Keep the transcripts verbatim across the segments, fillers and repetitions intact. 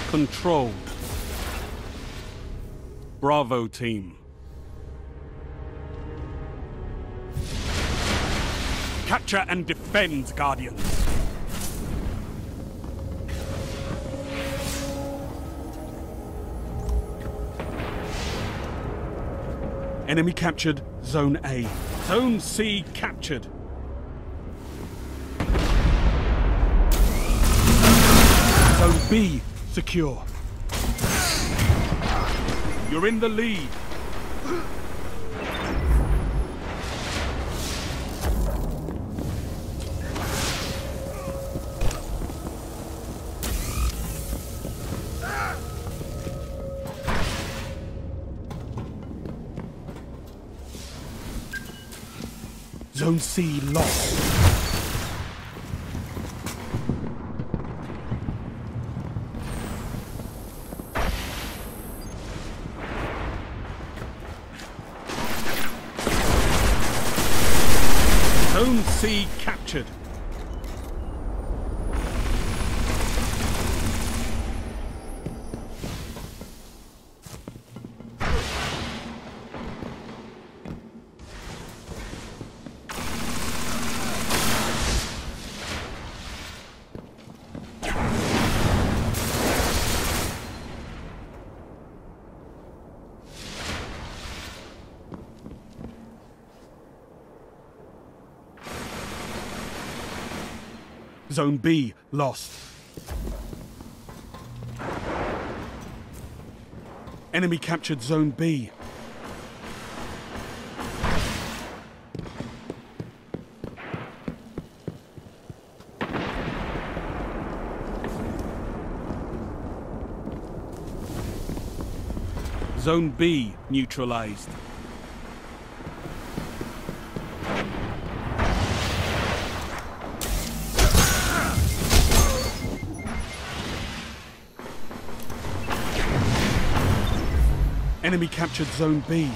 control. Bravo team. Capture and defend, Guardians. Enemy captured Zone A. Zone C captured. Zone B secure. You're in the lead. Zone C lost. Zone C captured. Zone B lost. Enemy captured Zone B. Zone B neutralized. Enemy captured Zone B.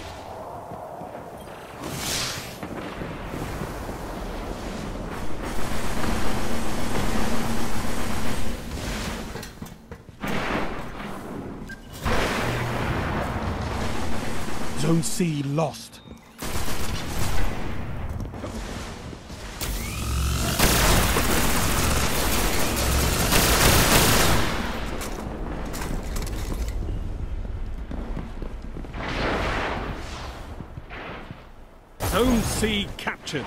Zone C lost. Zone C captured.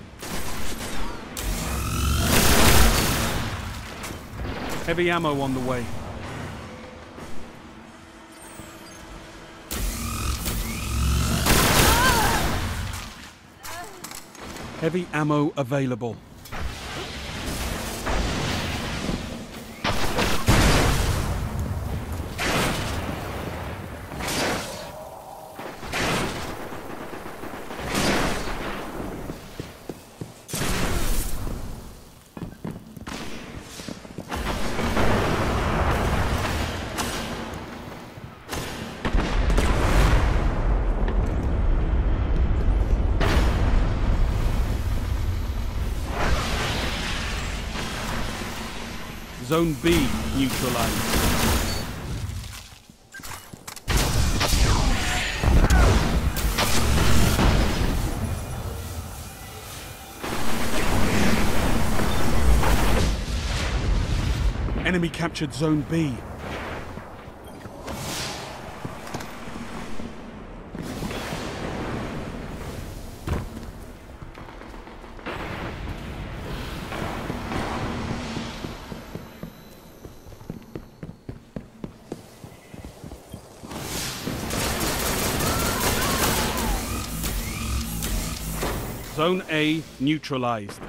Heavy ammo on the way. Heavy ammo available. Zone B neutralized. Enemy captured Zone B. Zone A neutralized.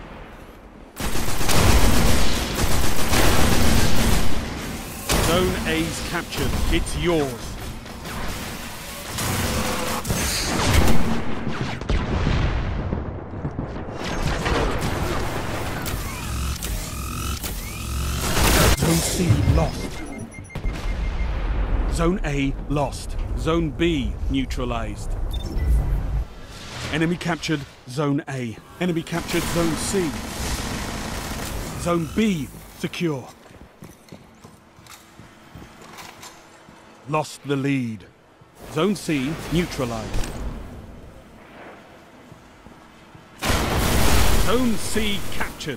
Zone A's captured. It's yours. Zone C lost. Zone A lost. Zone B neutralized. Enemy captured Zone A. Enemy captured Zone C. Zone B secure. lost the lead. Zone C neutralized. Zone C captured.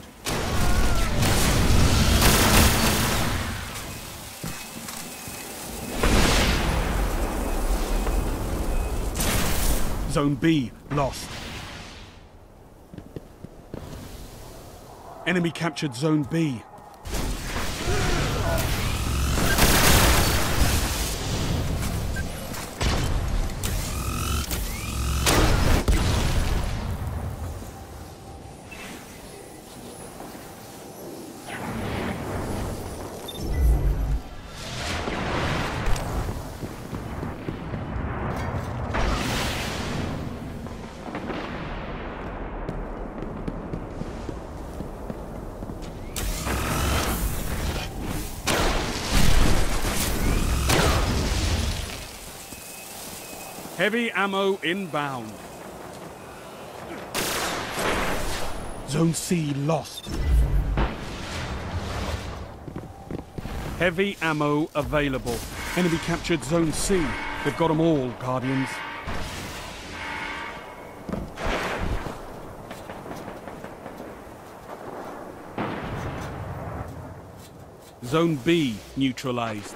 Zone B lost. Enemy captured Zone B. Heavy ammo inbound. Zone C lost. Heavy ammo available. Enemy captured Zone C. They've got them all, Guardians. Zone B neutralized.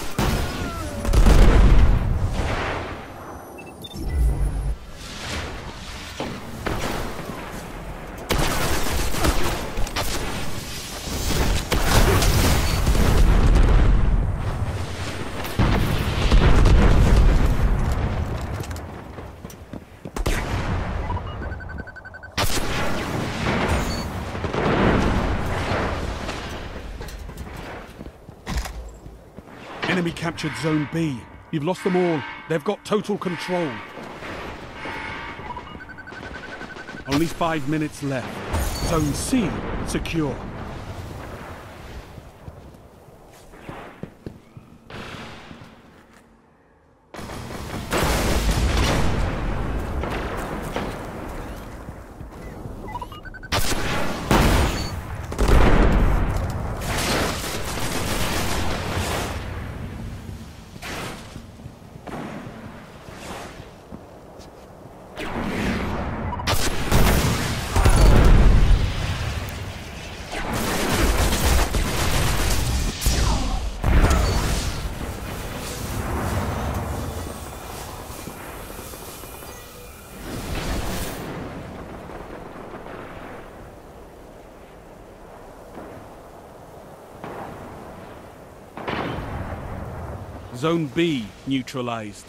Enemy captured Zone B. You've lost them all. They've got total control. Only five minutes left. Zone C secure. Zone B neutralized.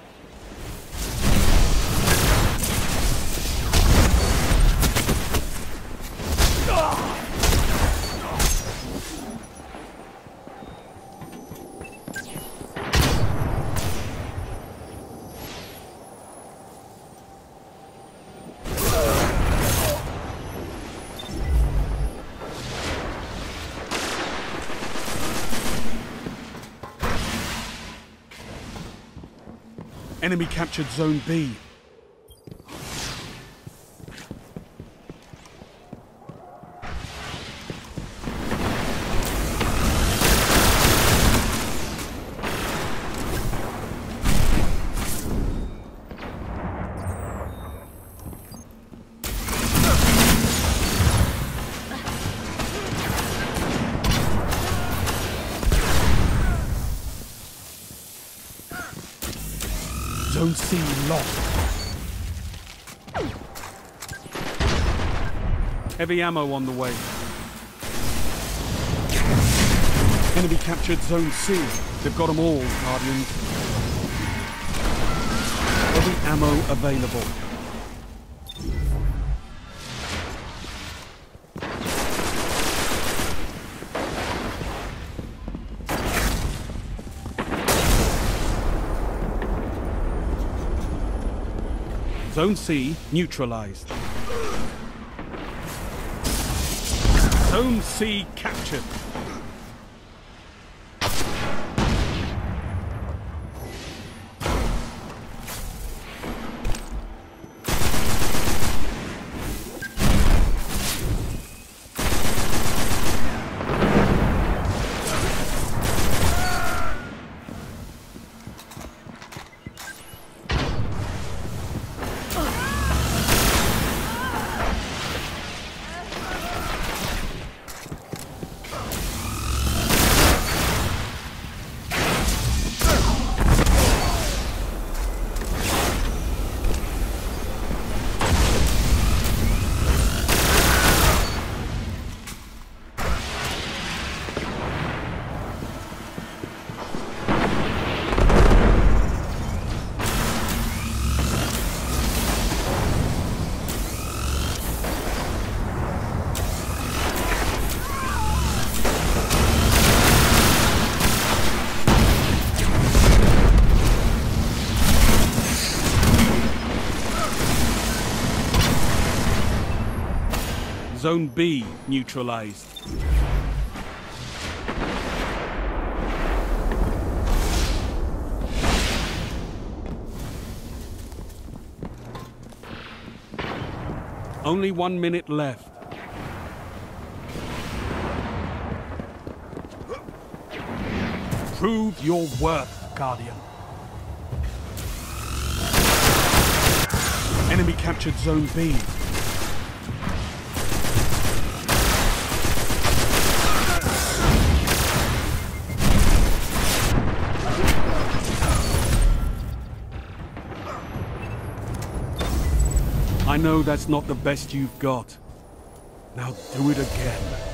Enemy captured Zone B. Zone C lost. Heavy ammo on the way. Enemy captured Zone C. They've got them all, Guardians. Heavy ammo available. Zone C neutralized. Zone C captured. Zone B neutralized. Only one minute left. Prove your worth, Guardian. Enemy captured Zone B. I know that's not the best you've got. Now do it again.